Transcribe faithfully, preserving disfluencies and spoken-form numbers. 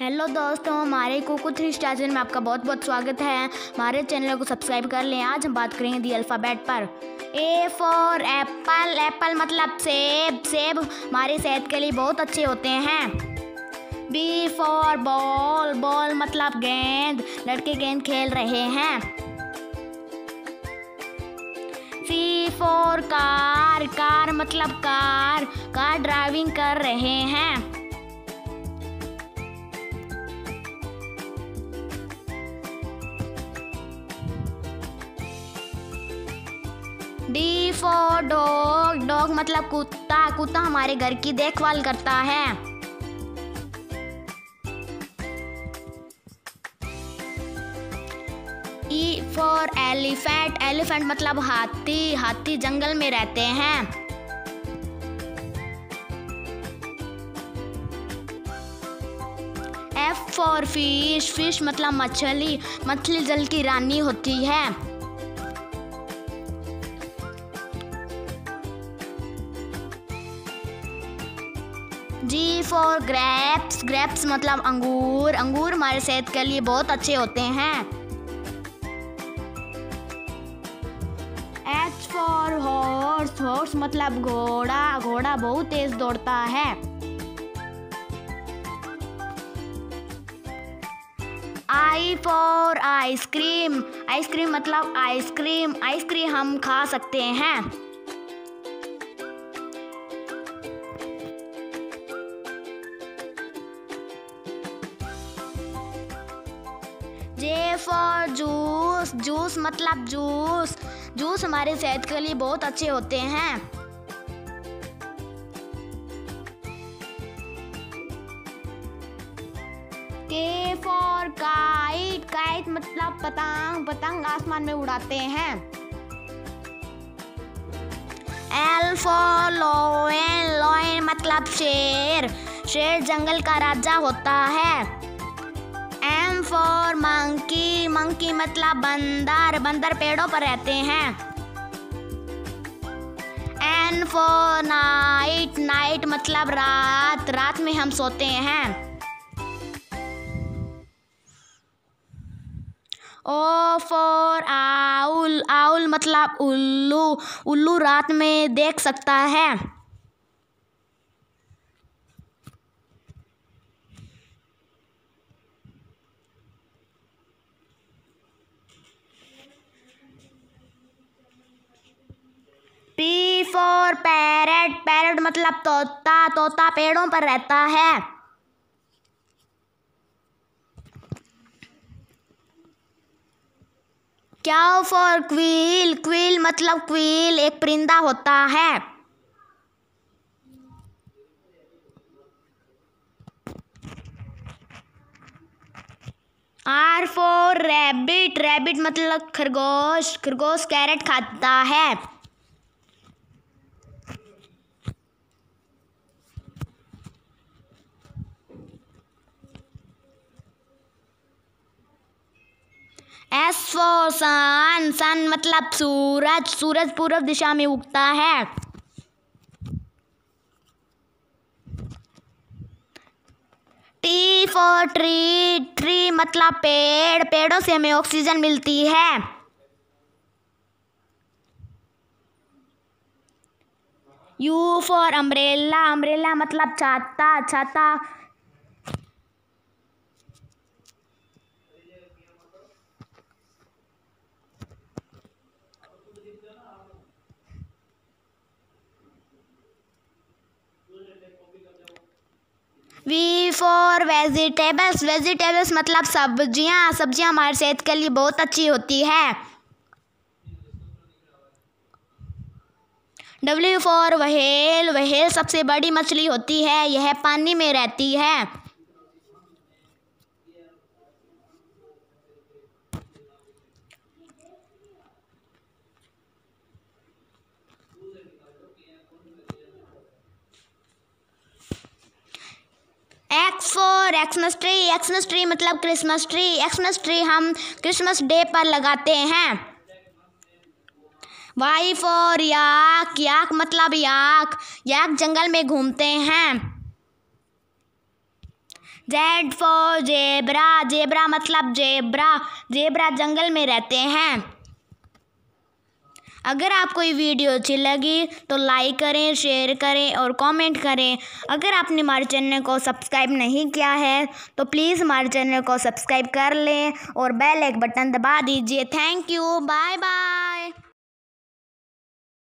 Hello दोस्तों, हमारे Kuku three star channel में आपका बहुत बहुत स्वागत है। हमारे चैनल को सब्सक्राइब कर लें। आज हम बात करेंगे दी अल्फ़ाबेट पर। A for Apple. एप्पल मतलब सेब। सेब हमारी सेहत के लिए बहुत अच्छे होते हैं। B for ball. बॉल मतलब गेंद। लड़के गेंद खेल रहे हैं। C for car. कार मतलब कार। कार ड्राइविंग कर रहे हैं। D for dog. डॉग मतलब कुत्ता। कुत्ता हमारे घर की देखभाल करता है। E for elephant. एलिफेंट मतलब हाथी। हाथी जंगल में रहते हैं। F for fish. फिश मतलब मछली। मछली जल की रानी होती है। जी फॉर ग्रेप्स। ग्रेप्स मतलब अंगूर। अंगूर हमारे सेहत के लिए बहुत अच्छे होते हैं। H for horse. हॉर्स मतलब घोड़ा। घोड़ा बहुत तेज दौड़ता है। I for ice cream. आइसक्रीम मतलब आइसक्रीम। आइसक्रीम हम खा सकते हैं। J for juice. जूस मतलब जूस। जूस हमारी सेहत के लिए बहुत अच्छे होते हैं। के फॉर काइट। काइट मतलब पतंग। पतंग आसमान में उड़ाते हैं। L for lion. लॉयन मतलब शेर। शेर जंगल का राजा होता है। M for monkey. मंकी मतलब बंदर। बंदर पेड़ों पर रहते हैं। N for night. नाइट मतलब रात। रात में हम सोते हैं। O for owl. आउल मतलब उल्लू। उल्लू रात में देख सकता है। P for parrot. पैरट मतलब तोता। तोता पेड़ों पर रहता है। Q for quail. क्वील मतलब क्वील एक परिंदा होता है। Are for rabbit. रैबिट मतलब खरगोश। खरगोश कैरेट खाता है। एस फॉर सन। सन मतलब सूरज। सूरज पूर्व दिशा में उगता है। T for tree. ट्री मतलब पेड़। पेड़ों से हमें ऑक्सीजन मिलती है। You for umbrella. अम्ब्रेला मतलब छाता। छाता वी फॉर वेजिटेबल्स। वेजिटेबल्स मतलब सब्जियां। सब्जियां हमारी सेहत के लिए बहुत अच्छी होती है। W for whale. व्हेल सबसे बड़ी मछली होती है। यह पानी में रहती है। X for Xmas tree. Xmas tree मतलब क्रिसमस ट्री। एक्समस ट्री हम क्रिसमस डे पर लगाते हैं। वाई फॉर याक। याक मतलब याक। याक जंगल में घूमते हैं। जेड फॉर जेब्रा, जेब्रा मतलब जेब्रा, जेब्रा जंगल में रहते हैं। अगर आपको ये वीडियो अच्छी लगी तो लाइक करें, शेयर करें और कमेंट करें। अगर आपने हमारे चैनल को सब्सक्राइब नहीं किया है तो प्लीज़ हमारे चैनल को सब्सक्राइब कर लें और बेल एक बटन दबा दीजिए। Thank you, bye bye.